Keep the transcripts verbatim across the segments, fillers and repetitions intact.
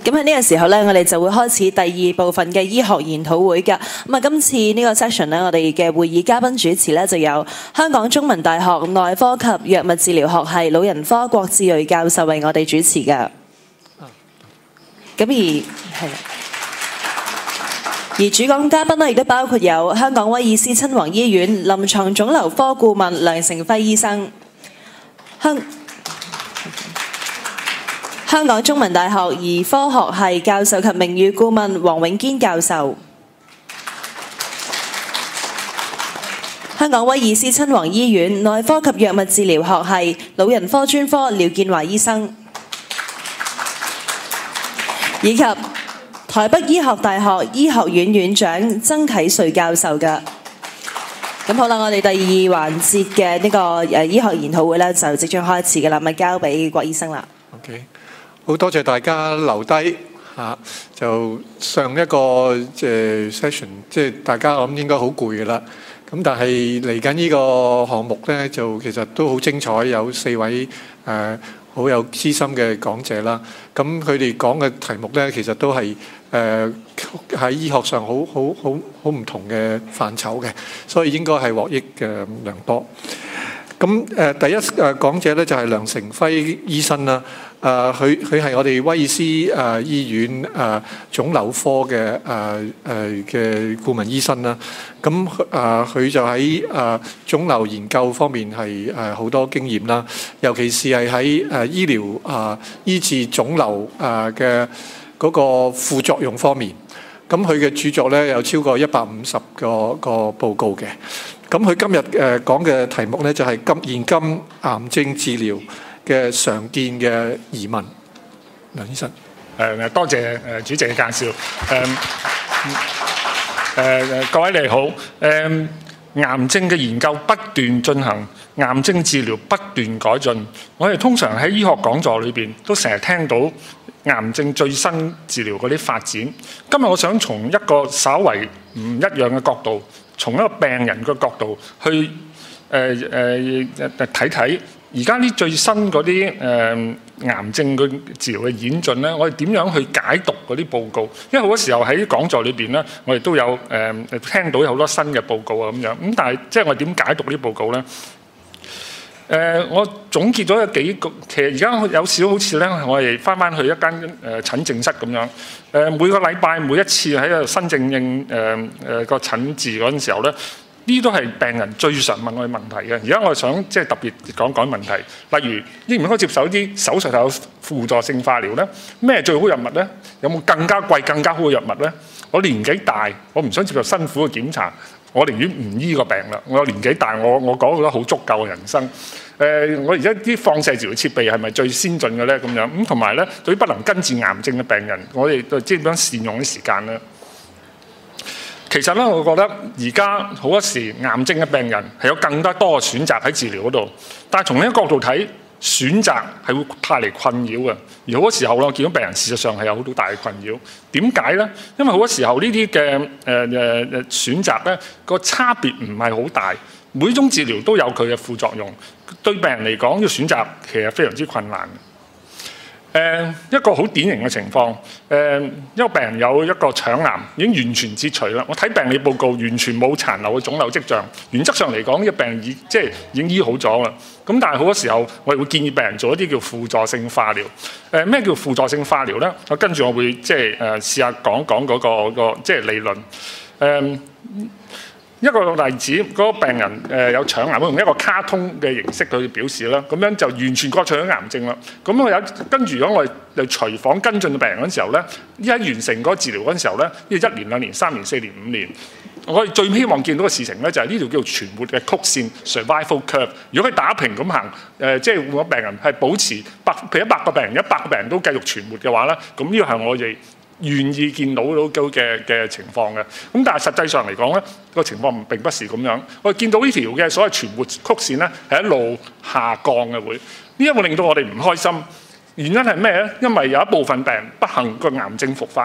咁喺呢個時候咧，我哋就會開始第二部分嘅醫學研討會㗎。咁啊，今次呢個 session 咧，我哋嘅會議嘉賓主持咧就有香港中文大學內科及藥物治療學系老人科郭志睿教授為我哋主持㗎。咁而係啦，而主講嘉賓咧亦都包括有香港威爾斯親王醫院臨床腫瘤科顧問梁成輝醫生。香香港中文大學兒科學系教授及名譽顧問黃永堅教授，香港威爾斯親王醫院內科及藥物治療學系老人科專科廖建華醫生，以及台北醫學大學醫學院院長曾啟瑞教授嘅。咁好啦，我哋第二環節嘅呢個誒醫學研討會咧就即將開始嘅啦，咪交俾郭醫生啦。 OK。好多謝大家留低嚇，就上一個即係 session，即係大家我諗應該好攰嘅啦。咁但係嚟緊呢個項目咧，就其實都好精彩，有四位誒好有資深嘅講者啦。咁佢哋講嘅題目咧，其實都係誒喺醫學上好好好好唔同嘅範疇嘅，所以應該係獲益嘅良多。咁誒第一誒講者咧就係梁成輝醫生啦。誒佢佢係我哋威爾斯誒醫院誒腫瘤科嘅誒誒嘅顧問醫生啦。咁誒佢就喺誒腫瘤研究方面係誒好多經驗啦，尤其是係喺誒醫療誒醫治腫瘤誒嘅嗰個副作用方面。咁佢嘅著作咧有超過一百五十個個報告嘅。咁佢今日誒講嘅題目咧就係今現今癌症治療嘅常見嘅疑問，梁醫生。 誒多謝誒主席嘅介紹。誒誒各位你好。誒癌症嘅研究不斷進行，癌症治療不斷改進。我哋通常喺醫學講座裏邊都成日聽到癌症最新治療嗰啲發展。今日我想從一個稍為唔一樣嘅角度，從一個病人嘅角度去誒誒睇睇。而家啲最新嗰啲誒癌症嘅治療嘅演進咧，我哋點樣去解讀嗰啲報告？因為好多時候喺講座裏邊咧，我哋都有誒、呃、聽到有好多新嘅報告啊咁樣。咁但係即係我哋點解讀呢啲報告咧？誒、呃，我總結咗有幾個，其實而家有少好似咧，我哋翻翻去一間誒診症室咁樣。誒、呃、每個禮拜每一次喺度新症應誒誒個診治嗰陣時候咧。呢啲都係病人最常問我嘅問題嘅。而家我想即係特別講講問題，例如應唔應該接受啲手術後輔助性化療咧？咩最好藥物咧？有冇更加貴、更加好嘅藥物咧？我年紀大，我唔想接受辛苦嘅檢查，我寧願唔醫個病啦。我年紀大，我我講覺得好足夠嘅人生。誒、呃，我而家啲放射治療設備係咪最先進嘅咧？咁樣咁同埋咧，對於不能根治癌症嘅病人，我哋就知點樣善用啲時間咧。其實咧，我覺得而家好多時癌症嘅病人係有更加多嘅選擇喺治療嗰度，但係從另一個角度睇，選擇係會帶嚟困擾嘅。而好多時候咧，我見到病人事實上係有好大嘅困擾。點解咧？因為好多時候呢啲嘅誒誒誒選擇咧，個差別唔係好大，每種治療都有佢嘅副作用。對病人嚟講，要選擇其實非常之困難。誒、呃、一個好典型嘅情況，誒、呃、一個病人有一個腸癌已經完全切除啦。我睇病理報告完全冇殘留嘅腫瘤跡象，原則上嚟講，呢、這個病人已即係已經醫好咗啦。咁但係好多時候，我哋會建議病人做一啲叫輔助性化療。誒、呃、咩叫輔助性化療咧？我跟住我會即係誒試下講講嗰、那個、那個即係理論。誒、呃一個例子，嗰、那個病人誒、呃、有腸癌，我用一個卡通嘅形式去表示啦，咁樣就完全割除咗癌症啦。咁我有跟住，如果我哋隨訪跟進嘅病人嗰陣時候咧，一完成嗰個治療嗰陣時候咧，呢個一年、兩年、三年、四年、五年，我哋最希望見到嘅事情咧，就係呢條叫做存活嘅曲線 （survival curve）。如果佢打平咁行，誒、呃、即係換個病人係保持百，譬如一百個病人，一百個病人都繼續存活嘅話咧，咁呢個係我哋願意見到到嘅嘅情況嘅，咁但係實際上嚟講咧，個情況並不是咁樣。我哋見到呢條嘅所謂存活曲線咧，係一路下降嘅會，呢一會令到我哋唔開心。原因係咩咧？因為有一部分病人不幸個癌症復發，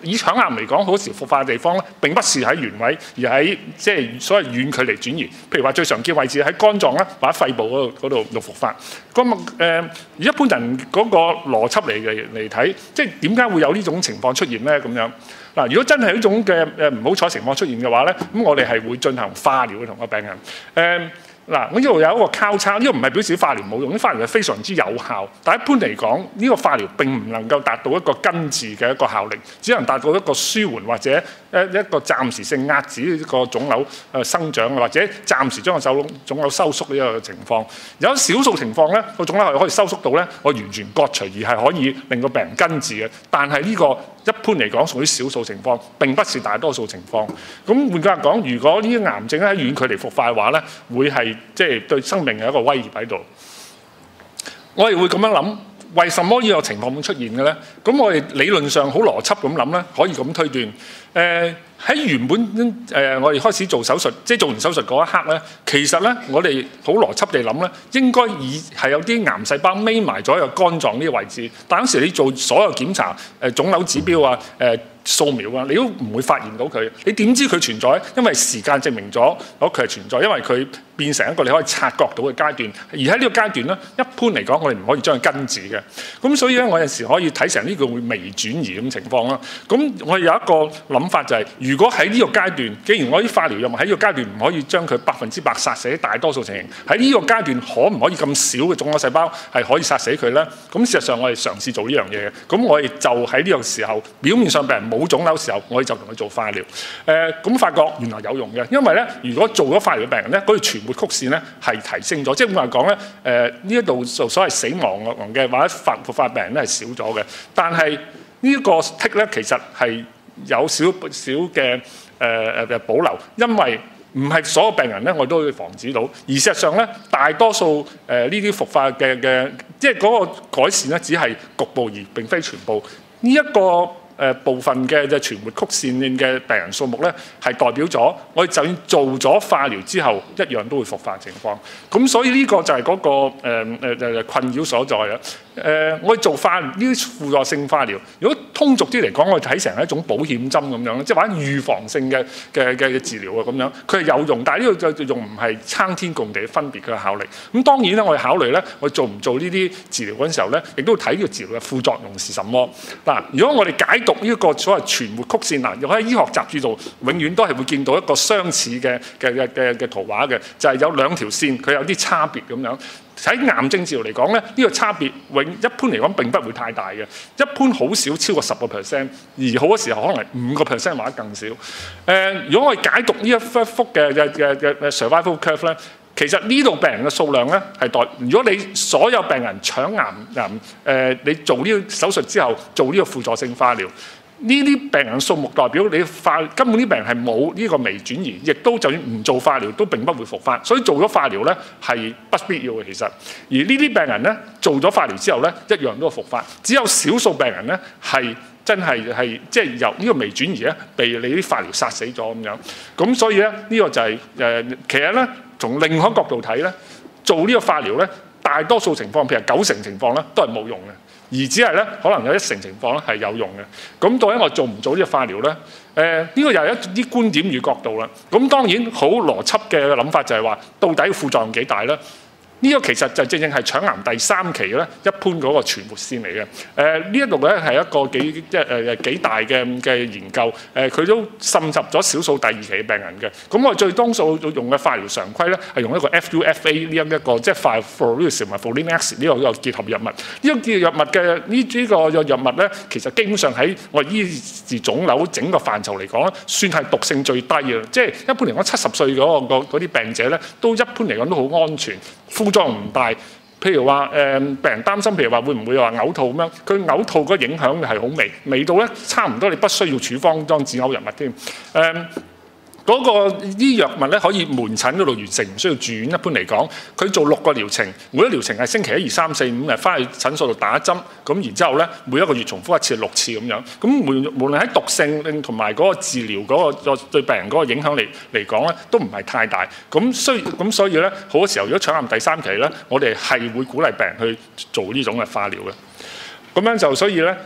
以腸癌嚟講，好多時復發嘅地方咧並不是喺原位，而喺即係所謂遠距離轉移。譬如話最常見位置喺肝臟啦或者肺部嗰度嗰度度復發。咁誒、呃，一般人嗰個邏輯嚟嘅嚟睇，即係點解會有呢種情況出現咧？咁樣嗱，如果真係呢種嘅誒唔好彩情況出現嘅話咧，咁我哋係會進行化療嘅同個病人誒。呃嗱，我呢度有一個交叉，呢個唔係表示化療冇用，啲化療係非常之有效。但一般嚟講，呢個化療並唔能夠達到一個根治嘅一個效力，只能達到一個舒緩或者誒一個暫時性壓止呢個腫瘤誒生長，或者暫時將個手腫瘤收縮呢個情況。有少數情況咧，個腫瘤係可以收縮到咧，我完全割除而係可以令個病人根治嘅。但係呢個一般嚟講屬於少數情況，並不是大多數情況。咁換句話講，如果呢啲癌症喺遠距離復發嘅話咧，會係即係對生命有一個威脅喺度。我哋會咁樣諗，為什麼呢個情況會出現嘅咧？咁我哋理論上好邏輯咁諗咧，可以咁推斷。誒、呃、喺原本誒、呃、我哋開始做手術，即係做完手術嗰一刻咧，其實咧我哋好邏輯地諗咧，應該以係有啲癌細胞匿埋咗喺個肝臟呢個位置。但嗰時你做所有檢查，誒、呃、腫瘤指標啊，誒、呃掃描啊，你都唔會發現到佢。你點知佢存在？因為時間證明咗，佢係存在，因為佢變成一個你可以察覺到嘅階段。而喺呢個階段咧，一般嚟講，我哋唔可以將佢根治嘅。咁所以咧，我有時可以睇成呢個會微轉移咁情況啦。咁我有一個諗法就係、是，如果喺呢個階段，既然我啲化療藥物喺呢個階段唔可以將佢百分之百殺死，大多數情形喺呢個階段可唔可以咁少嘅腫瘤細胞係可以殺死佢咧？咁事實上我哋嘗試做呢樣嘢嘅。咁我哋就喺呢個時候，表面上病人冇腫瘤時候，我哋就同佢做化療。誒、呃，咁發覺原來有用嘅，因為咧，如果做咗化療嘅病人咧，嗰條存活曲線咧係提升咗，即係咁話講咧，誒呢一度做所謂死亡嘅或者發復發病人咧係少咗嘅。但係呢一個 tick 咧，其實係有少少嘅誒誒保留，因為唔係所有病人咧，我都可以防止到。而事實上咧，大多數誒呢啲復發嘅嘅，即係嗰個改善咧，只係局部而並非全部。呢、這、一個誒、呃、部分嘅嘅存活曲線嘅病人數目咧，係代表咗我哋就算做咗化療之後，一樣都會復發情況。咁所以呢個就係嗰、那個誒誒誒困擾所在啦。誒、呃，我哋做化呢啲輔助性化療，如果通俗啲嚟講，我哋睇成係一種保險針咁樣，即係話預防性嘅嘅嘅治療啊咁樣。佢係有用，但係呢個就用唔係參天共地分別嘅效力。咁當然咧，我哋考慮咧，我哋做唔做呢啲治療嗰陣時候咧，亦都睇呢個治療嘅副作用是什麼。嗱，如果我哋解讀呢一個所謂存活曲線嗱，又喺醫學雜誌度永遠都係會見到一個相似嘅嘅嘅嘅嘅圖畫嘅，就係、是、有兩條線，佢有啲差別咁樣。喺癌症治療嚟講咧，呢、這個差別永一般嚟講並不會太大嘅，一般好少超過十個 percent， 而好多時候可能係五個 percent 或者更少。誒、呃，如果我哋解讀呢一幅幅嘅嘅嘅嘅 survival curve 咧，其實呢度病人嘅數量咧係代，如果你所有病人腸癌癌誒、呃，你做呢個手術之後做呢個輔助性化療。呢啲病人數目代表你化根本啲病人係冇呢個微轉移，亦都就算唔做化療都並不會復發，所以做咗化療咧係不必要嘅其實。而呢啲病人咧做咗化療之後咧一樣都會復發，只有少數病人咧係真係係即係由呢個微轉移咧被你啲化療殺死咗咁樣。咁所以咧呢、呢個就係、是、誒、呃、其實咧從另外一個角度睇咧，做呢個化療咧大多數情況譬如九成情況咧都係冇用嘅。而只係咧，可能有一成情況咧係有用嘅。咁到底我做唔做呢個化療咧？誒、呃，呢、這個又係一啲觀點與角度啦。咁當然好邏輯嘅諗法就係話，到底副作用幾大咧？呢、這個其實就正正係腸癌第三期咧，一般嗰個存活線嚟嘅。誒、呃，呢一度咧係一個幾即係誒幾大嘅嘅研究。誒、呃，佢都滲入咗少數第二期嘅病人嘅。咁我最多數用嘅化療常規咧，係用一個 F U F A 呢一一個即係 fluorouracil 同埋 Fluorinase 呢個個結合藥物。呢、這個結合藥物嘅呢呢個藥藥物咧，其實基本上喺我哋醫治腫瘤整個範疇嚟講咧，算係毒性最低嘅。即係一般嚟講，七十歲嗰個嗰啲病者咧，都一般嚟講都好安全。副作用唔大，譬如話誒、呃、病人擔心，譬如話會唔會話嘔吐咁樣？佢嘔吐嗰影響係好微，微到咧差唔多你不需要處方裝止嘔藥物添。誒、呃。嗰個醫藥物咧可以門診嗰度完成，唔需要住院。一般嚟講，佢做六個療程，每一療程係星期一、二、三、四、五日，翻去診所度打一針。咁然之後咧，每一個月重複一次六次咁樣。咁無無論喺毒性同埋嗰個治療嗰個對病人嗰個影響嚟嚟講咧，都唔係太大。咁雖咁所以咧，好多時候如果腸癌第三期咧，我哋係會鼓勵病人去做呢種嘅化療嘅。咁樣就所以咧。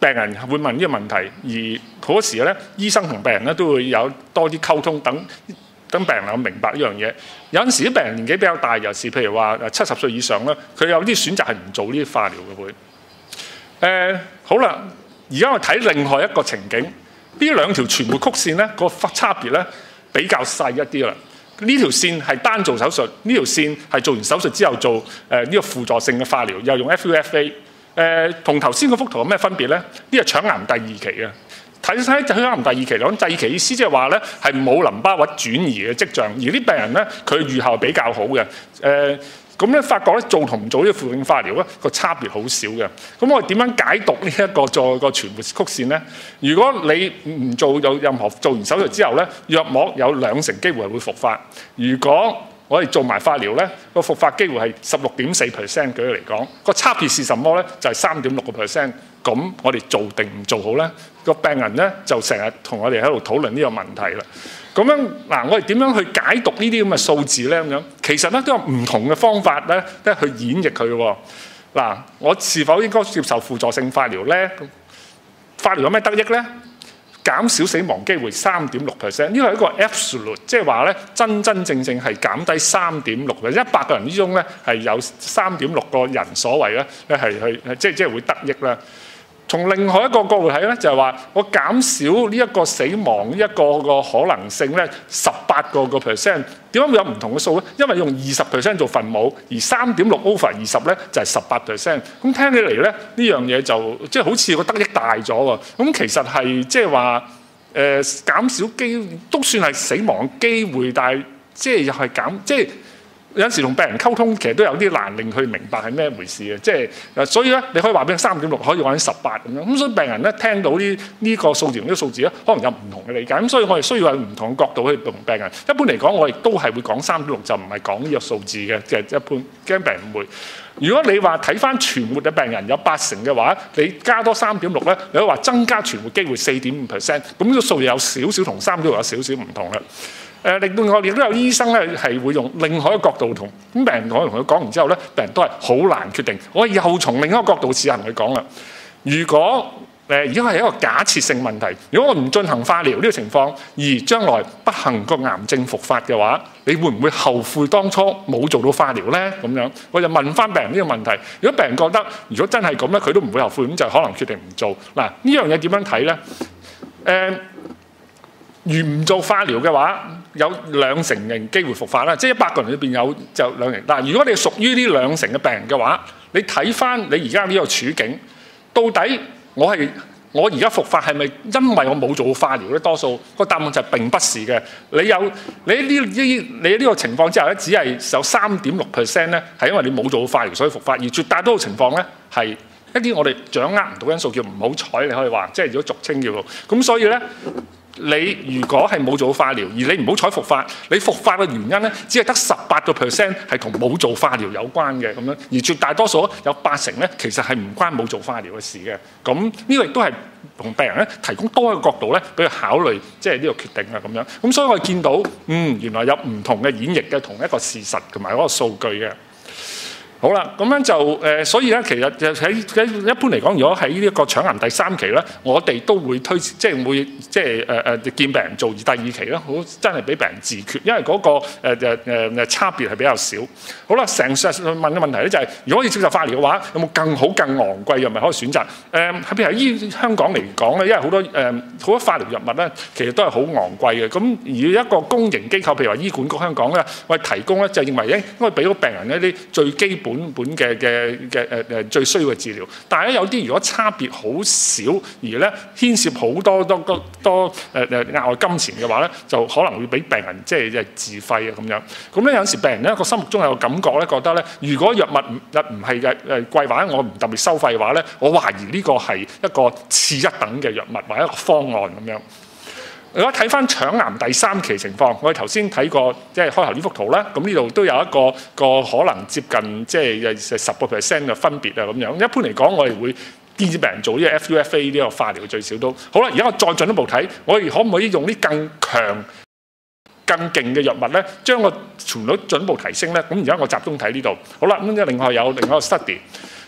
病人會問呢個問題，而好多時咧，醫生同病人咧都會有多啲溝通，等等病人能夠明白呢樣嘢。有陣時啲病人年紀比較大，尤其是譬如話七十歲以上咧，佢有啲選擇係唔做呢啲化療嘅會。誒、呃、好啦，而家我睇另外一個情景，呢兩條傳媒曲線咧個差別咧比較細一啲啦。呢條線係單做手術，呢條線係做完手術之後做誒呢、呃這個輔助性嘅化療，又用 F U F A。誒同頭先嗰幅圖有咩分別咧？呢個腸癌第二期嘅，睇睇腸癌第二期講第二期意思即係話咧係冇淋巴核轉移嘅跡象，而啲病人咧佢預後比較好嘅。誒咁咧發覺咧做同唔做呢個輔助性化療咧個差別好少嘅。咁我哋點樣解讀呢一個做個傳播曲線咧？如果你唔做有任何做完手術之後咧，約莫有兩成機會係會復發。如果我哋做埋化療咧，個復發機會係十六點四 percent。舉例嚟講，個差別是什麼咧？就係三點六個 percent。咁我哋做定唔做好咧？個病人咧就成日同我哋喺度討論呢個問題啦。咁樣嗱，我哋點樣去解讀呢啲咁嘅數字咧？咁樣其實咧都有唔同嘅方法咧，咧去演繹佢喎。嗱，我是否應該接受輔助性化療咧？化療有咩得益咧？減少死亡機會三點六 percent， 呢個係一個 absolute， 即係話咧真真正正係減低三點六 percent， 一百個人之中咧係有三點六個人所謂咧咧係去即係即係會得益啦。從另外一個角度睇咧，就係話我減少呢一個死亡一個個可能性咧，十八個個 percent。點解會有唔同嘅數咧？因為用二十 percent 做分母，而三點六 over 二十咧就係十八 percent。咁聽起嚟咧，呢樣嘢就即係好似個得益大咗喎。咁其實係即係話誒減少機都算係死亡機會，但係即係又係減即係。有陣時同病人溝通，其實都有啲難令佢明白係咩回事嘅，即係所以咧，你可以話俾佢三點六，可以話俾十八咁樣。咁所以病人咧聽到呢呢個數字同呢個數字咧，可能有唔同嘅理解。咁所以我哋需要喺唔同嘅角度去同病人。一般嚟講，我哋都係會講三點六，就唔係講呢個數字嘅，即係一般驚病人誤會。如果你話睇翻存活嘅病人有八成嘅話，你加多三點六咧，你可以話增加存活機會四點五 percent。咁呢個數字有少少同三點六有少少唔同啦。誒，另外亦都有醫生咧係會用另外一個角度同咁病人，我同佢講完之後咧，病人都係好難決定。我又從另一個角度試下同佢講啦。如果誒而家係一個假設性問題，如果我唔進行化療呢個情況，而將來不幸個癌症復發嘅話，你會唔會後悔當初冇做到化療咧？咁樣我就問翻病人呢個問題。如果病人覺得如果真係咁咧，佢都唔會後悔，咁就可能決定唔做。嗱，呢樣嘢點樣睇咧？誒、呃。如唔做化療嘅話，有兩成嘅機會復發啦，即係一百個人裏邊有就兩成。嗱，如果你係屬於呢兩成嘅病人嘅話，你睇翻你而家呢個處境，到底我係我而家復發係咪因為我冇做化療咧？多數個答案就係並不是嘅。你有你呢呢你呢個情況之下咧，只係有三點六 percent 咧，係因為你冇做化療所以復發，而絕大多數情況咧係一啲我哋掌握唔到因素，叫唔好彩，你可以話，即係如果俗稱叫做咁，所以咧。你如果係冇做化療，而你唔好彩復發，你復發嘅原因咧，只係得十八個 percent 係同冇做化療有關嘅咁樣，而絕大多數有八成咧，其實係唔關冇做化療嘅事嘅。咁呢個亦都係同病人咧提供多一個角度咧，俾佢考慮，即係呢個決定啊咁樣。咁所以我哋見到，嗯，原來有唔同嘅演繹嘅同一個事實同埋嗰個數據嘅。好啦，咁樣就誒、呃，所以咧，其實喺喺一般嚟講，如果喺呢一個腸癌第三期咧，我哋都會推，即係會即係誒誒見病人做；而第二期咧，好真係俾病人自決，因為嗰、那個誒誒誒差別係比較少。好啦，成日問嘅問題咧就係、是，如果要接受化療嘅話，有冇更好、更昂貴藥物可以選擇？誒、呃，譬如喺醫香港嚟講咧，因為好多誒好、呃、多化療藥物咧，其實都係好昂貴嘅。咁而一個公營機構，譬如話醫管局香港咧，我哋提供咧就認為咧，應該俾到病人一啲最基本本本嘅嘅嘅誒誒最需要嘅治療，但係咧有啲如果差別好少，而咧牽涉好多多多多誒誒額外金錢嘅話咧，就可能會俾病人即係即係自費啊咁樣。咁咧有陣時病人咧個心目中有個感覺咧，覺得咧如果藥物唔唔係嘅誒貴或者我唔特別收費嘅話咧，我懷疑呢個係一個次一等嘅藥物或者一個方案咁樣。如果睇翻腸癌第三期情況，我哋頭先睇過，即係開頭呢幅圖啦。咁呢度都有一個個可能接近即係十個 percent 嘅分別啊咁樣。一般嚟講，我哋會建議病人做呢個 F U F A 呢個化療最少都好啦。而家我再進一步睇，我哋可唔可以用啲更強、更勁嘅藥物咧，將個存率進一步提升咧？咁而家我集中睇呢度。好啦，咁另外有另外一個 study。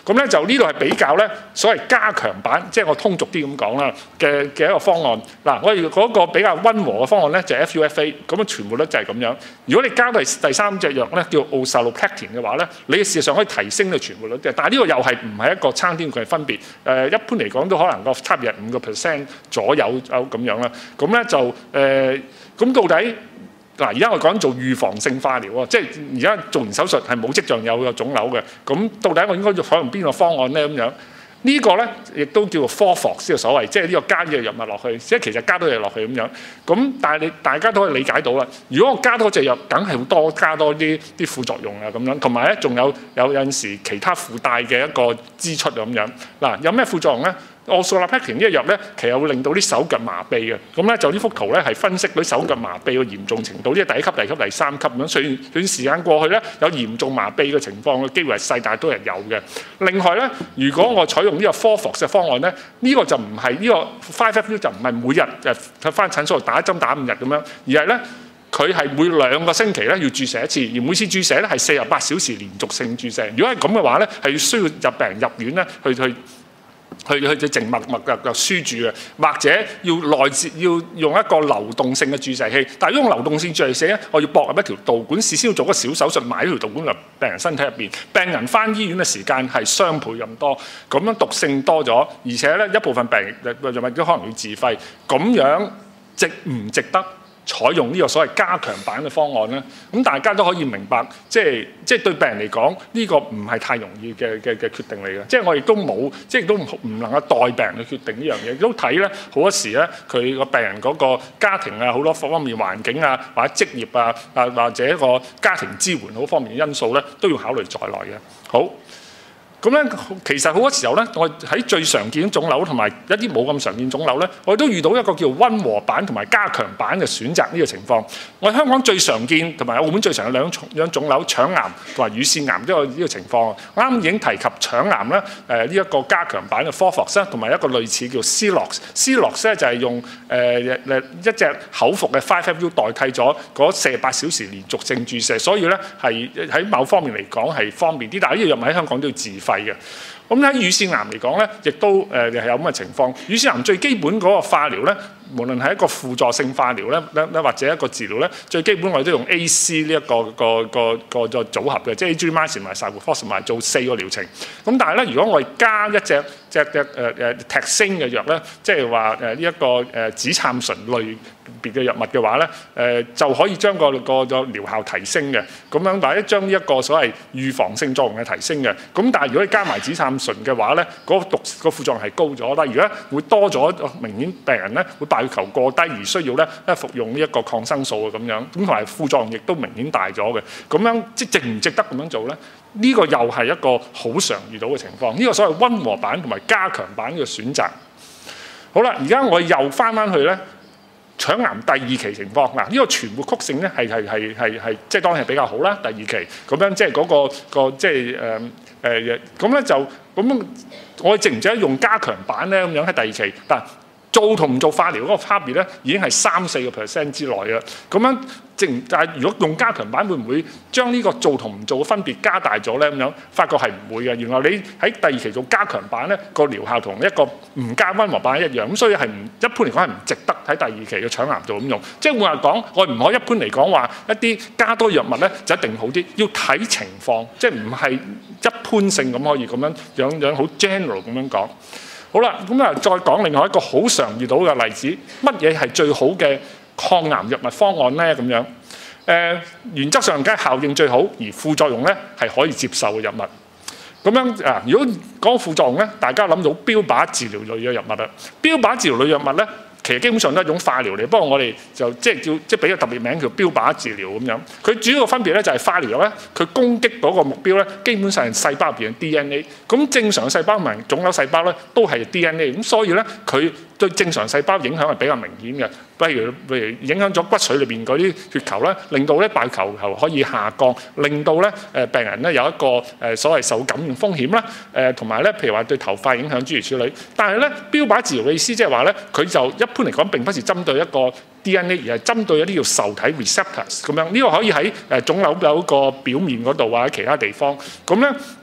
咁咧就呢度係比較咧所謂加強版，即係我通俗啲咁講啦嘅嘅一個方案。嗱，我哋嗰個比較溫和嘅方案咧就係 F U F A， 咁啊存活率就係咁樣。如果你加到第三隻藥咧叫 oxaliplatin 嘅話咧，你事實上可以提升你存活率嘅。但係呢個又係唔係一個差天嘅分別？誒，一般嚟講都可能個差別係五個 percent 左右咁樣啦。咁咧就誒，咁到底？嗱，而家我講做預防性化療啊，即係而家做完手術係冇跡象有個腫瘤嘅，咁到底我應該要採用邊個方案咧？咁樣呢個咧亦都叫做 fourfold 先係所謂，即係呢個加呢個藥物落去，即係其實加多嘢落去咁樣。咁但係你大家都可以理解到啦，如果我加多隻藥，梗係會多加多啲啲副作用啊咁樣，同埋咧仲有有有陣時其他附帶嘅一個支出咁樣。嗱，有咩副作用咧？oxaliplatin呢個藥咧，其實會令到啲手腳麻痹嘅。咁咧就呢幅圖咧係分析到手腳麻痹嘅嚴重程度，呢係第一級、第二級、第三級咁樣。雖然短時間過去咧，有嚴重麻痹嘅情況嘅機會係細，但係都係有嘅。另外咧，如果我採用呢個 fourfold 嘅方案咧，呢、這個就唔係呢個 five F U 就唔係每日誒返診所度打一針打五日咁樣，而係咧佢係每兩個星期咧要注射一次，而每次注射咧係四十八小時連續性注射。如果係咁嘅話咧，係需要入病人入院咧去去。去去去靜默默嘅嘅輸注嘅，或者要內置要用一個流動性嘅注射器。但係用流動性注射咧，我要駁入一條導管，事先要做個小手術，買呢條導管入病人身體入邊。病人返醫院嘅時間係雙倍咁多，咁樣毒性多咗，而且咧一部分病人藥物都可能要自費。咁樣值唔值得採用呢個所謂加強版嘅方案咧？咁大家都可以明白，即係即係對病人嚟講，呢個唔係太容易嘅嘅嘅決定嚟嘅。即係我亦都冇，即係都唔能夠代病人去決定呢樣嘢。都睇咧好多時咧，佢個病人嗰個家庭啊，好多方面環境啊，或者職業啊，啊或者一個家庭支援好方面嘅因素咧，都要考慮在內嘅。好。咁咧，其實好多時候咧，我喺最常見腫瘤同埋一啲冇咁常見腫瘤咧，我都遇到一個叫溫和版同埋加強版嘅選擇呢個情況。我喺香港最常見同埋澳門最常有兩種兩種腫瘤，腸癌同埋乳腺癌都有呢個情況。我啱已經提及腸癌咧，誒呢一個加強版嘅 fourfold 同埋一個類似叫 Celox。Celox 咧就係用誒誒、呃、一隻口服嘅 five F U 代替咗嗰四十八小時連續性注射，所以咧係喺某方面嚟講係方便啲。但係呢個藥物喺香港都要自費嘅。咁喺乳腺癌嚟講咧，亦都誒係有咁嘅情況。乳腺癌最基本嗰個化療咧，無論係一個輔助性化療咧，咧或者一個治療咧，最基本我哋都用 A C 呢一個個個個個組合嘅，即係 Adriamycin 同埋 Cyclophosphamide 做四個療程。咁但係咧，如果我哋加一隻隻隻誒誒 Taxane 嘅藥咧，即係話誒呢一個誒紫杉醇類別嘅藥物嘅話咧，誒、呃、就可以將個個個療效提升嘅。咁樣或者將呢一個所謂預防性作用係提升嘅。咁但係如果你加埋紫杉醇嘅話咧，嗰、那個毒、那個副作用係高咗啦。而家會多咗，明顯病人咧會白血球過低而需要咧咧服用呢一個抗生素啊咁樣。咁同埋副作用亦都明顯大咗嘅。咁樣即值唔值得咁樣做咧？呢、這個又係一個好常遇到嘅情況。呢、這個所謂溫和版同埋加強版嘅選擇。好啦，而家我又翻翻去咧。腸癌第二期情況嗱，呢個存活曲線咧係係係係係即係當然係比較好啦。第二期咁樣即係嗰個個即係誒誒咁咧就咁，我哋值唔值得用加強版咧咁樣喺第二期？但做同唔做化療嗰個差別咧，已經係三四個 percent 之內啦。咁樣正，但係如果用加強版，會唔會將呢個做同唔做嘅分別加大咗咧？咁樣發覺係唔會嘅。原來你喺第二期做加強版咧，個療效同一個唔加溫和版一樣。咁所以係唔一般嚟講係唔值得喺第二期嘅腸癌度咁用。即係換話講，我唔可以一般嚟講話一啲加多藥物咧就一定好啲，要睇情況，即係唔係一般性咁可以咁樣樣樣好 general 咁樣講。好啦，咁啊再講另外一個好常遇到嘅例子，乜嘢係最好嘅抗癌藥物方案咧？咁樣誒、呃，原則上梗係效應最好，而副作用咧係可以接受嘅藥物。咁樣啊，如果講副作用咧，大家諗到標靶治療類嘅藥物啦。標靶治療類藥物咧，其實基本上都係一種化療嚟，不過我哋就即係叫即係俾個特別名叫標靶治療咁樣。佢主要嘅分別咧就係化療藥咧，佢攻擊嗰個目標咧，基本上係細胞入邊嘅 D N A。咁正常嘅細胞同埋腫瘤細胞咧都係 D N A，咁所以咧佢對正常細胞影響係比較明顯嘅。譬如譬如影響咗骨髓裏邊嗰啲血球咧，令到咧白球球可以下降，令到咧誒病人咧有一個誒所謂受感染風險啦。誒同埋咧，譬如話對頭髮影響諸如此類。但係咧標靶治療嘅意思即係話咧，佢就一般嚟講並不是針對一個 D N A， 而係針對一啲叫受體 receptors 咁樣。呢個可以喺誒腫瘤有個表面嗰度或者其他地方。咁咧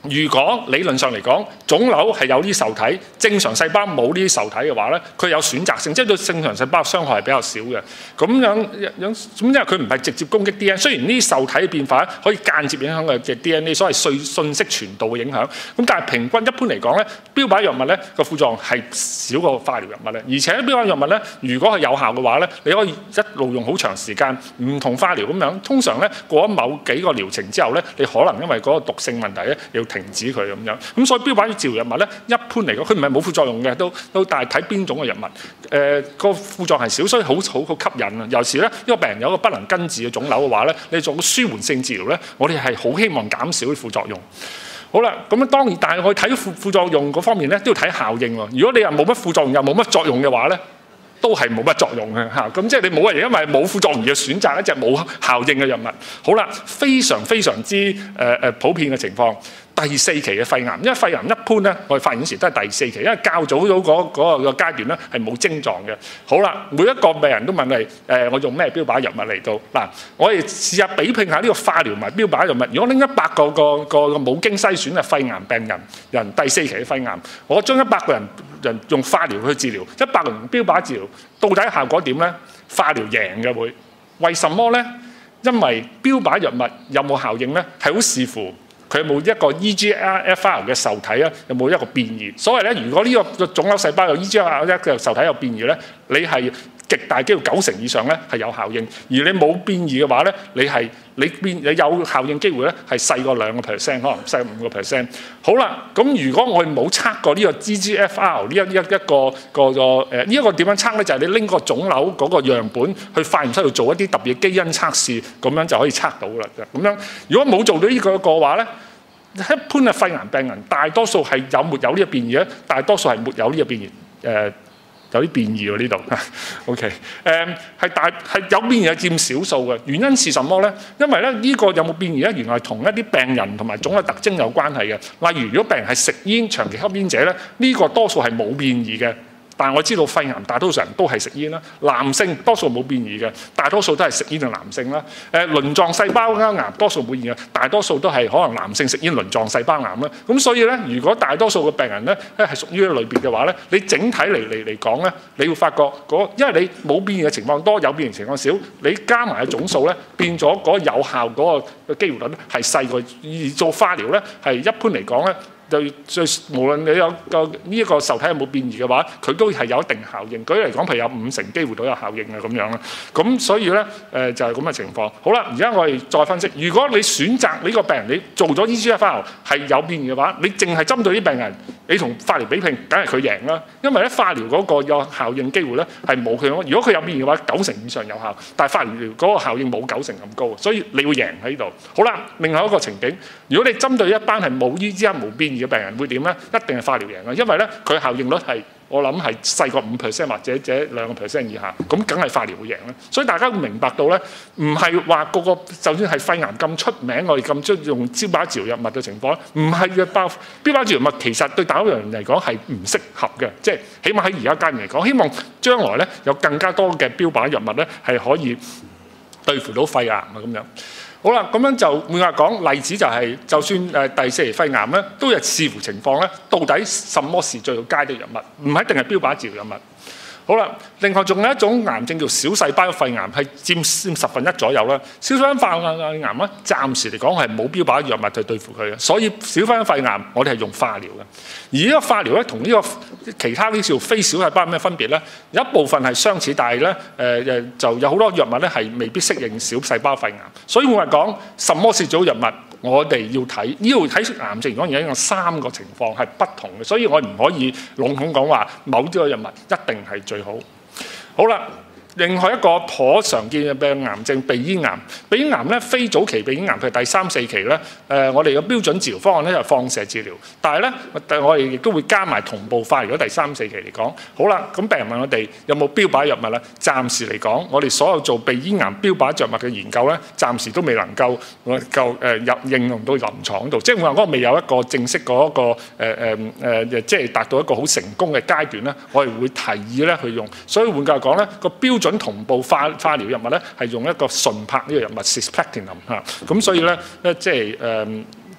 如果理論上嚟講，腫瘤係有啲受體，正常細胞冇呢啲受體嘅話咧，佢有選擇性，即係對正常細胞傷害係比較少嘅。咁樣樣咁因為佢唔係直接攻擊 D N A， 雖然呢啲受體嘅變化可以間接影響嘅嘅 D N A， 所謂信信息傳導嘅影響。咁但係平均一般嚟講咧，標靶藥物咧個副作用係少過化療藥物咧，而且標靶藥物咧，如果係有效嘅話咧，你可以一路用好長時間，唔同化療咁樣。通常咧過咗某幾個療程之後咧，你可能因為嗰個毒性問題咧，要停止佢咁樣。咁所以標靶治療藥物咧，一般嚟講，佢唔係冇副作用嘅，都都但係睇邊種嘅藥物。誒、呃、個副作用係少，所以好好好吸引啊！尤其是咧，呢個病人有一個不能根治嘅腫瘤嘅話咧，你做舒緩性治療咧，我哋係好希望減少啲副作用。好啦，咁樣當然，但係我睇副副作用嗰方面咧，都要睇效應喎。如果你又冇乜副作用又冇乜作用嘅話咧，都係冇乜作用嘅嚇。咁即係你冇人因為冇副作用而選擇一隻冇效應嘅藥物。好啦，非常非常之誒誒、呃、普遍嘅情況。第四期嘅肺癌，因為肺癌一般咧，我哋發現時都係第四期，因為較早咗嗰嗰個階段咧係冇症狀嘅。好啦，每一個病人都問你誒、呃，我用咩標靶藥物嚟到嗱？我哋試下比拼下呢個化療同埋標靶藥物。如果拎一百個個個個冇經篩選嘅肺癌病人，人第四期嘅肺癌，我將一百個人人用化療去治療，一百個人用標靶治療，到底效果點咧？化療贏嘅會，為什麼咧？因為標靶藥物有冇效應咧，係好視乎佢有冇一個 E G F R 嘅受體啊，有冇一個變異？所謂咧，如果呢個腫瘤細胞有 E G F R 嘅受體有變異咧，你係極大機會九成以上咧係有效應，而你冇變異嘅話咧，你係你變你有效應機會咧係細過兩個 percent， 可能細五個 percent。好啦，咁如果我哋冇測過呢個 E G F R 呢一一一個個個誒呢一個點樣測咧？就係、是、你拎個腫瘤嗰個樣本去化驗室度做一啲特別嘅基因測試，咁樣就可以測到啦。咁樣如果冇做到呢個嘅話咧，一般嘅肺癌病人大多數係有沒有呢個變異咧？大多數係沒有呢個變異誒。呃有啲變異喎呢度 ，OK， 誒、嗯、係大係有變異係佔少數嘅，原因是什麼咧？因為咧呢、這個有冇變異咧，原來同一啲病人同埋腫瘤特徵有關係嘅。例如如果病人係食煙長期吸煙者咧，呢、這個多數係冇變異嘅。但係我知道肺癌大多數人都係食煙啦，男性多數冇變異嘅，大多數都係食煙嘅男性啦。誒輪狀細胞癌多數冇變異嘅，大多數都係可能男性食煙輪狀細胞癌啦。咁所以咧，如果大多數嘅病人咧咧係屬於呢類別嘅話咧，你整體嚟嚟嚟講咧，你會發覺嗰因為你冇變異嘅情況多，有變異情況少，你加埋嘅總數咧變咗嗰有效嗰個嘅機會率咧係細過而做化療咧係一般嚟講咧。就最無論你有個呢一個受體有冇變異嘅話，佢都係有一定效應。舉例嚟講，譬如有五成機會都有效應嘅咁樣啦。咁所以咧誒、呃、就係咁嘅情況。好啦，而家我哋再分析，如果你選擇呢個病人，你做咗 E G F R 係有變異嘅話，你淨係針對啲病人，你同化療比拼，梗係佢贏啦。因為咧化療嗰個有效應機會咧係冇佢。如果佢有變異嘅話，九成以上有效，但係化療嗰個效應冇九成咁高，所以你會贏喺呢度。好啦，另外一個情景，如果你針對一班係冇 E G F R 冇變異嘅病人會點咧？一定係化療贏嘅，因為咧佢效應率係我諗係細過五 percent 或者者兩個 percent 以下，咁梗係化療會贏啦。所以大家會明白到咧，唔係話個個就算係肺癌咁出名，我哋咁中意用標靶治療藥物嘅情況咧，唔係嘅包標靶治療物其實對大多數人嚟講係唔適合嘅，即係起碼喺而家階段嚟講，希望將來咧有更加多嘅標靶藥物咧係可以對付到肺癌啊咁樣。好啦，咁樣就換話講，例子就係、是，就算誒第四期肺癌咧，都係視乎情況咧，到底什麼是最佳的藥物，唔一定係標靶治療藥物。好啦，另外仲有一種癌症叫小細胞肺癌，係佔十分一左右啦。小細胞肺癌咧，暫時嚟講係冇標靶藥物去對付佢嘅，所以小細胞肺癌我哋係用化療嘅。而呢個化療咧，同呢個其他啲叫非小細胞有咩分別咧？有一部分係相似，但係咧誒誒就有好多藥物咧係未必適應小細胞肺癌。所以我話講，什麼是組藥物？我哋要睇呢度睇癌症嚟講，而家有三個情況係不同嘅，所以我唔可以籠統講話某啲嘅藥物一定係最好。好啦。另外一個頗常見嘅病癌症鼻咽癌，鼻咽癌咧非早期鼻咽癌，譬如第三四期咧，誒、呃、我哋嘅標準治療方案咧就係放射治療，但係咧我哋亦都會加埋同步化。如果第三四期嚟講，好啦，咁病人問我哋有冇標靶藥物咧？暫時嚟講，我哋所有做鼻咽癌標靶藥物嘅研究咧，暫時都未能夠夠誒入應用到臨床度，即係我話嗰個未有一個正式嗰、那個誒誒誒，即係達到一個好成功嘅階段咧，我哋會提議咧去用。所以換句話講咧，個標準同步化化療藥物咧，係用一個純拍呢個藥物 cisplatinum 嚇，咁所以咧咧即係誒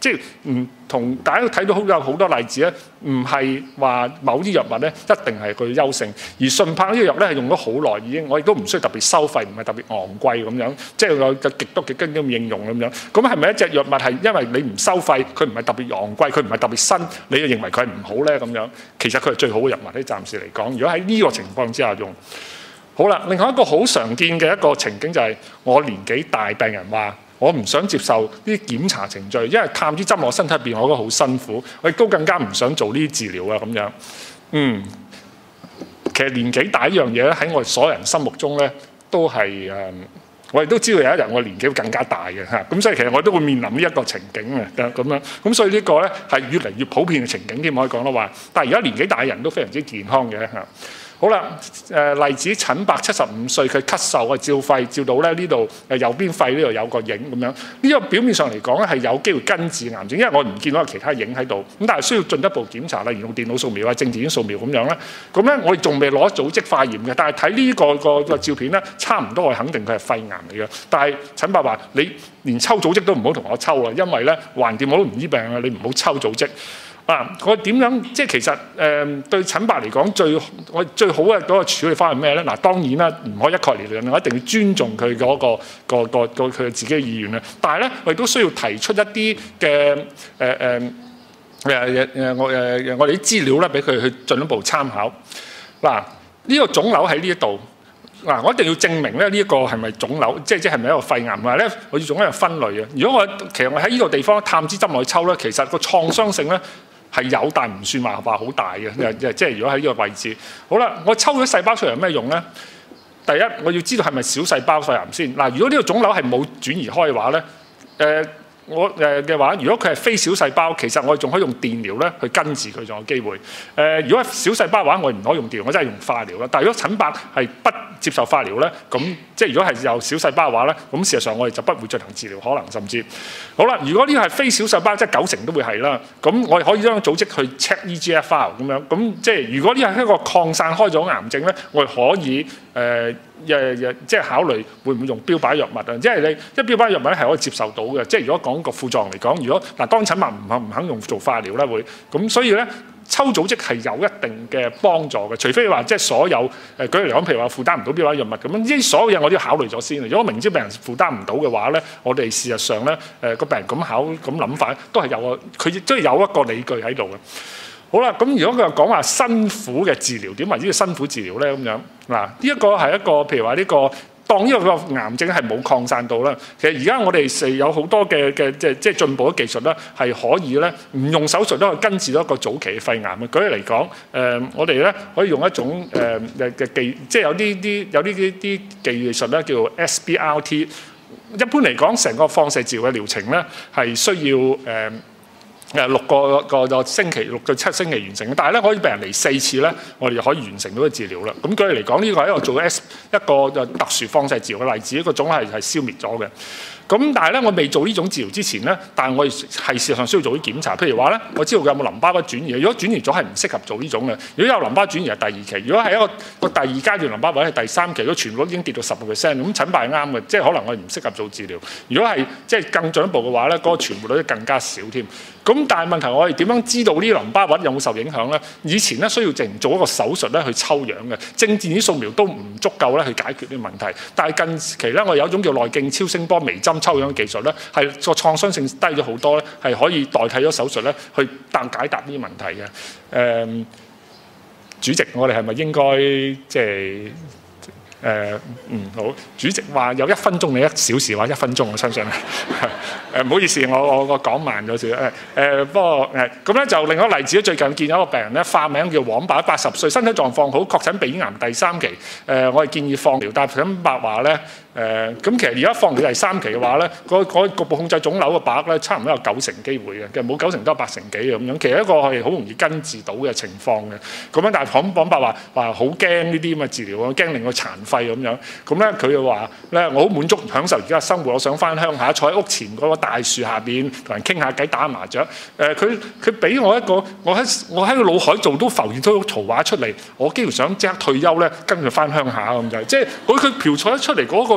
即係唔同大家都睇到好有好多例子咧，唔係話某啲藥物咧一定係佢優勝，而順柏呢個藥咧係用咗好耐已經，我亦都唔需要特別收費，唔係特別昂貴咁樣，即係有極多極根咁應用咁樣。咁係咪一隻藥物係因為你唔收費，佢唔係特別昂貴，佢唔係特別新，你就認為佢係唔好咧咁樣？其實佢係最好嘅藥物，喺暫時嚟講。如果喺呢個情況之下用，好啦。另外一個好常見嘅一個情景就係我年紀大，病人話我唔想接受呢啲檢查程序，因為探支針落身體入邊，我覺得好辛苦，我亦都更加唔想做呢啲治療啊咁樣。嗯，其實年紀大呢樣嘢咧，喺我哋所有人心目中咧，都係誒，我哋都知道有一日我年紀會更加大嘅嚇，咁所以其實我都會面臨呢一個情景嘅咁樣，咁所以呢個咧係越嚟越普遍嘅情景添，可以講得話。但係而家年紀大嘅人都非常之健康嘅嚇。好啦，誒、呃、例子陳伯七十五歲，佢咳嗽啊，照肺照到咧呢度誒右邊肺呢度有個影咁樣。呢、這個表面上嚟講咧係有機會根治癌症，因為我唔見到有其他影喺度。咁但係需要進一步檢查，例如用電腦掃描啊、正電子掃描咁樣咧。咁咧我哋仲未攞組織化驗嘅，但係睇呢個個個照片咧，差唔多我肯定佢係肺癌嚟嘅。但係陳伯話：你連抽組織都唔好同我抽啦，因為咧橫掂我都唔醫病啊，你唔好抽組織。啊！我點樣即係其實誒、呃、對陳伯嚟講最我最好嘅嗰個處理方係咩咧？嗱，當然啦，唔可以一概而論，我一定要尊重佢嗰、嗰個個個佢自己嘅意願啦。但係咧，我亦都需要提出一啲嘅誒誒誒誒我誒我哋啲資料咧，俾佢去進一步參考。嗱、啊，呢、呢個腫瘤喺呢一度。嗱，我一定要證明咧呢一個係咪腫瘤，即係即係咪一個肺癌？話咧，我要做一樣分類嘅。如果我其實我喺呢個地方探支針落去抽咧，其實個創傷性咧係有，但唔算話話好大嘅。即係如果喺呢個位置，好啦，我抽咗細胞出嚟有咩用咧？第一，我要知道係咪小細胞肺癌先。嗱，如果呢個腫瘤係冇轉移開嘅話咧，誒、呃。我誒嘅話，如果佢係非小細胞，其實我哋仲可以用電療咧去根治佢，仲有機會。誒、呃，如果係小細胞嘅話，我哋唔可以用電療，我真係用化療啦。但係如果陳伯係不接受化療咧，咁即係如果係有小細胞嘅話咧，咁事實上我哋就不會進行治療，可能甚至好啦。如果呢個係非小細胞，即係九成都會係啦。咁我哋可以將組織去 check E G F R 咁樣。咁即係如果呢係一個擴散開咗癌症咧，我哋可以誒。呃誒誒，即係考慮會唔會用標靶藥物啊？即係你，即係標靶藥物咧係可以接受到嘅。即係如果講個副作用嚟講，如果嗱當陳伯唔肯唔肯用做化療咧，會咁所以咧抽組織係有一定嘅幫助嘅。除非話即係所有誒舉例嚟講，譬如話負擔唔到標靶藥物咁樣，呢啲所有嘢我都要考慮咗先。如果明知病人負擔唔到嘅話咧，我哋事實上咧誒個病人咁考咁諗法都係有個佢亦都有一個理據喺度嘅。好啦，咁如果佢又講話辛苦嘅治療，點為之叫辛苦治療咧？咁樣嗱，呢一個係一個譬如話呢個當呢個個癌症係冇擴散到啦。其實而家我哋係有好多嘅嘅即係即係進步嘅技術咧，係可以咧唔用手術都可以根治到一個早期嘅肺癌嘅。舉例嚟講，誒、呃、我哋咧可以用一種誒嘅技，即係有啲啲有啲啲啲技術咧叫做 S B R T。一般嚟講，成個放射治療嘅療程咧係需要誒。呃誒六個個個星期，六到七星期完成嘅，但係咧可以病人嚟四次咧，我哋就可以完成到個治療啦。咁舉例嚟講，呢個係一個做 S 一個特殊放射治療嘅例子，一個種係係消滅咗嘅。咁但係咧，我未做呢種治療之前咧，但係我係事實上需要做啲檢查。譬如話咧，我知道佢有冇淋巴核轉移。如果轉移咗係唔適合做呢種嘅。如果有淋巴轉移係第二期。如果係一個個第二階段淋巴核係第三期，如果全部都已經跌到十個 percent，咁陳伯係啱嘅，即係可能我哋唔適合做治療。如果係即係更進一步嘅話咧，嗰、那個存活率更加少添。咁但係問題我哋點樣知道呢啲淋巴核有冇受影響咧？以前咧需要淨做一個手術咧去抽樣嘅，正電子掃描都唔足夠咧去解決呢個問題。但係近期咧，我有一種叫內鏡超聲波微針抽樣嘅技術咧，係個創傷性低咗好多咧，係可以代替咗手術咧去答解答呢啲問題嘅。誒、嗯，主席，我哋係咪應該即係？誒、呃、嗯好，主席話有一分鐘，你一小時話一分鐘，我相信誒唔、呃、好意思，我我我講慢咗少少誒誒，不過誒咁咧就另一個例子，最近見有一個病人咧，化名叫黃伯，八十歲，身體狀況好，確診鼻咽癌第三期，誒、呃、我哋建議放療，但係陳伯話咧。誒咁、呃、其實而家放療第三期嘅話咧，嗰嗰局部控制腫瘤嘅把握咧，差唔多有九成機會嘅，其實冇九成都有八成幾嘅咁樣。其實一個係好容易根治到嘅情況嘅。咁樣但係黃黃伯話話好驚呢啲咁嘅治療，我驚令佢殘廢咁樣。咁咧佢就話咧，我好滿足享受而家生活，我想翻鄉下坐喺屋前嗰個大樹下邊同人傾下偈打下麻雀。誒佢佢俾我一個，我喺我喺個腦海做都浮現咗圖畫出嚟，我幾乎想即刻退休咧，跟住翻鄉下咁就係，即係佢佢描述得出嚟嗰個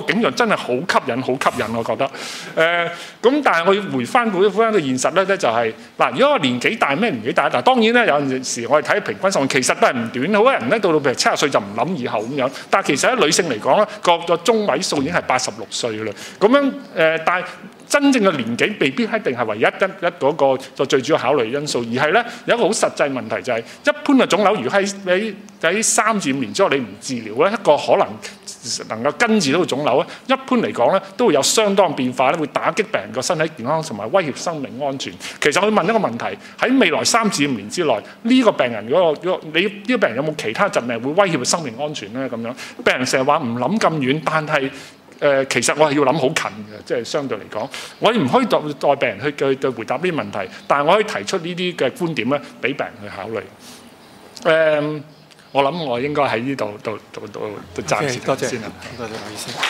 景象真係好吸引，好吸引，我覺得。誒、呃，咁但係我要回翻回翻個現實咧，咧就係、是、嗱，如果我年紀大咩年紀大，嗱當然咧有陣時我哋睇平均壽命其實都係唔短，好多人咧到到譬如七十歲就唔諗以後咁樣，但係其實喺女性嚟講咧，個個中位數已經係八十六歲啦。咁樣誒、呃，但係真正嘅年紀未必一定係唯一一一嗰個就最主要考慮因素，而係咧有一個好實際問題就係、是、一般嘅腫瘤，如果喺喺喺三至五年之後你唔治療咧，一個可能能夠根治到個腫瘤咧，一般嚟講咧都會有相當變化咧，會打擊病人個身體健康同埋威脅生命安全。其實我要問一個問題：喺未來三至五年之內，呢、這個病人嗰、那個那個你呢、這個病人有冇其他疾病會威脅生命安全咧？咁樣病人成日話唔諗咁遠，但係。誒、呃，其實我係要諗好近嘅，即係相對嚟講，我哋唔可以代代病人去去去回答呢啲問題，但係我可以提出呢啲嘅觀點咧，俾病人去考慮。誒、呃，我諗我應該喺呢度度度度度暫時先啦。 多謝劉醫生。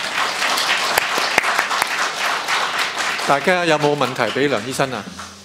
大家有冇問題俾梁醫生啊？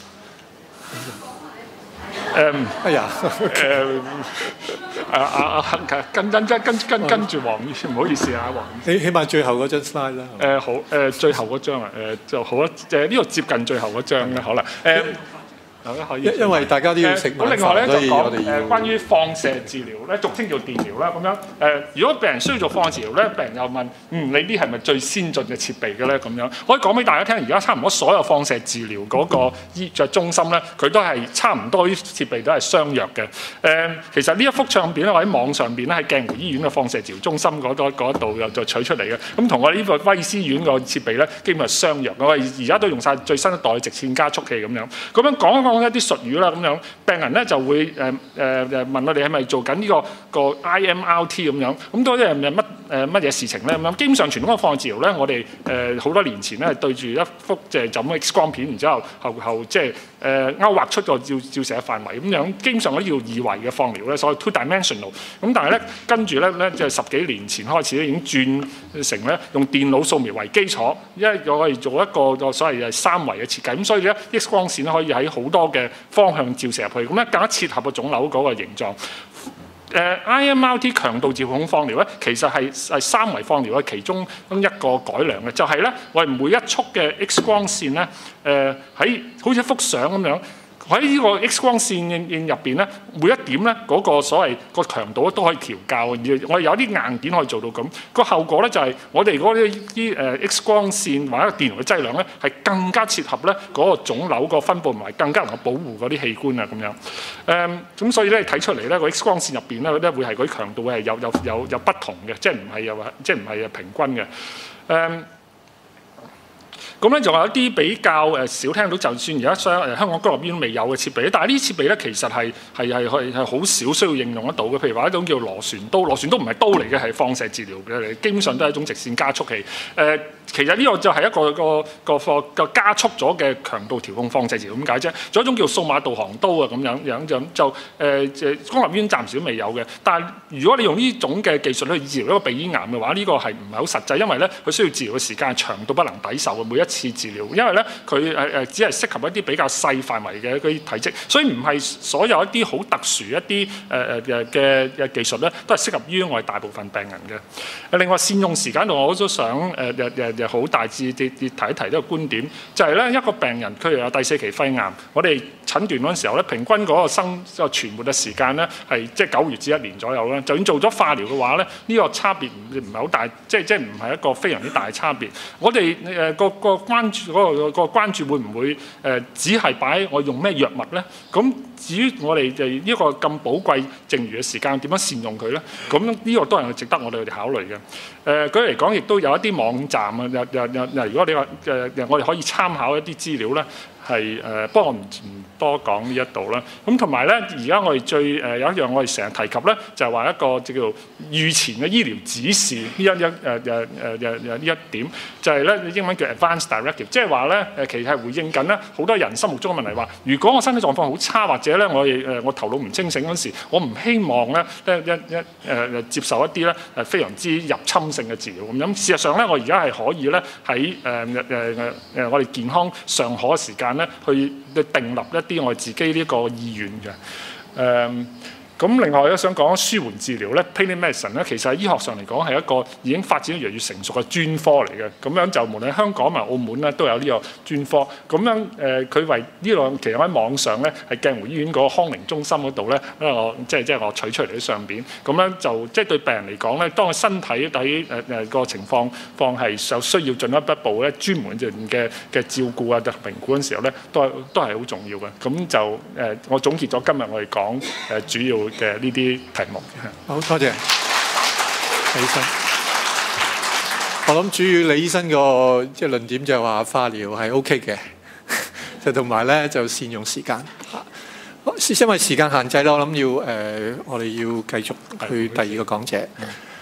誒， 哎呀， 誒，啊啊啊，跟跟跟跟跟跟住黃醫生，唔好意思啊，黃醫生。 起起碼最後嗰張 slide 啦。 誒好，誒最後嗰張啊，誒就好啦，誒呢個接近最後嗰張啦，可能誒。 因因為大家都要食晚飯， 另外咧就講誒、呃、關於放射治療咧，俗稱叫電療啦咁樣。誒、呃，如果病人需要做放射治療咧，病人又問：嗯，你啲係咪最先進嘅設備嘅咧？咁樣可以講俾大家聽，而家差唔多所有放射治療嗰個醫著中心咧，佢都係差唔多啲設備都係相若嘅。誒、呃，其實呢一幅相片咧，我喺網上邊咧，喺鏡湖醫院嘅放射治療中心嗰度嗰度又就取出嚟嘅。咁同我哋呢個威斯院個設備咧，基本係相若。我哋而家都用晒最新一代嘅直線加速器咁樣。咁樣講一講一啲術語啦。咁樣病人咧就會誒誒誒問我哋係咪做緊呢個個 I M R T 咁樣，咁到底係乜誒乜嘢事情咧？咁樣基本上傳統嘅放射治療咧，我哋誒好多年前咧係對住一幅即係就咁 X 光片，然之後後後即係誒勾畫出個照照射範圍咁樣，基本上嗰啲叫二維嘅放療咧，所謂 two dimensional。咁但係咧跟住咧咧即係十幾年前開始咧已經轉成咧用電腦掃描為基礎，因為我哋做一個個所謂係三維嘅設計，咁所以咧 X 光線咧可以喺好多嘅方向照射入去，咁咧更加切合個腫瘤嗰個形狀。誒、uh, I M R T 強度遙控放療咧，其實係係三維放療嘅其中一個改良嘅，就係、是、咧我哋每一束嘅 X 光線咧，誒、呃、喺好似一幅相咁樣。喺呢個 X 光線應入邊咧，每一點咧嗰、那個所謂個強度都可以調校，而我哋有啲硬件可以做到咁。個後果咧就係、是、我哋嗰啲啲誒 X 光線或者電療嘅劑量咧，係更加切合咧嗰個腫瘤個分佈，同埋更加能夠保護嗰啲器官啊咁樣。誒、嗯、咁所以咧睇出嚟咧個 X 光線入邊咧咧會係嗰啲強度係有有有有不同嘅，即係唔係又話即係唔係平均嘅。誒、嗯。咁咧仲有一啲比較誒少聽到，就算而家香誒香港公立醫院未有嘅設備，但係呢啲設備咧其實係係係係係好少需要應用得到嘅。譬如話一種叫螺旋刀，螺旋刀唔係刀嚟嘅，係放射治療嘅，基本上都係一種直線加速器。誒、呃，其實呢個就係一個個個個個加速咗嘅強度調控放射治療咁解啫。仲有一種叫數碼導航刀啊，咁樣樣就就誒誒公立醫院暫時都未有嘅。但係如果你用呢種嘅技術去治療一個鼻咽癌嘅話，呢、這個係唔係好實際，因為咧佢需要治療嘅時間係長到不能抵受嘅，每一次治療，因為咧佢誒誒只係適合一啲比較細範圍嘅嗰啲體積，所以唔係所有一啲好特殊一啲誒誒嘅嘅嘅技術咧，都係適合於我哋大部分病人嘅。另外善用時間度，我都想誒誒誒誒好大致啲啲提一提呢個觀點，就係、是、咧一個病人佢有第四期肺癌，我哋診斷嗰陣時候咧，平均嗰個生個存活嘅時間咧係即係九月至一年左右啦。就算做咗化療嘅話咧，呢、這個差別唔唔係好大，即係即係唔係一個非常之大嘅差別。我哋誒、呃、個個關注嗰、那個、那個關注會唔會誒、呃、只係擺我用咩藥物咧？咁至於我哋就呢個咁寶貴剩餘嘅時間點樣善用佢咧？咁呢個都係值得我哋去考慮嘅。誒、呃，舉例嚟講，亦都有一啲網站啊，又又又又，如果你話誒、呃，我哋可以參考一啲資料咧。係誒、呃，不過我唔唔多講呢一度啦。咁同埋咧，而家我哋最誒、呃、有一樣我哋成日提及咧，就係、是、話一個叫做預前嘅醫療指示呢一一誒誒誒誒誒呢一點，就係、是、咧英文叫 Advanced Directive， 即係話咧誒其實係回應緊咧好多人心目中嘅問題，話如果我身體狀況好差，或者咧我誒、呃、我頭腦唔清醒嗰時，我唔希望咧一一一誒誒接受一啲咧誒非常之入侵性嘅治療咁。咁事實上咧，我而家係可以咧喺誒誒誒誒我哋健康尚可嘅時間。咧去去訂立一啲我哋自己呢個意願嘅，誒、嗯、 咁另外咧想講舒緩治療咧 ，Pain Medicine 咧，其實喺醫學上嚟講係一個已經發展得越嚟越成熟嘅專科嚟嘅。咁樣就無論香港同埋澳門咧都有呢個專科。咁樣誒，佢、呃、為呢兩其實喺網上咧係鏡湖醫院嗰個康寧中心嗰度咧，因為我即係即係我取出嚟喺上邊。咁樣就即係、就是、對病人嚟講咧，當佢身體喺誒誒個情況況係有需要進一步咧專門嘅嘅照顧啊、評估嘅時候咧，都係都係好重要嘅。咁就誒、呃，我總結咗今日我哋講誒主要嘅呢啲題目。 好多謝李醫生。我諗主要李醫生個即係論點就係話化療係 O K 嘅，就同埋咧就善用時間。因為時間限制啦，我諗要誒、呃，我哋要繼續去第二個講者。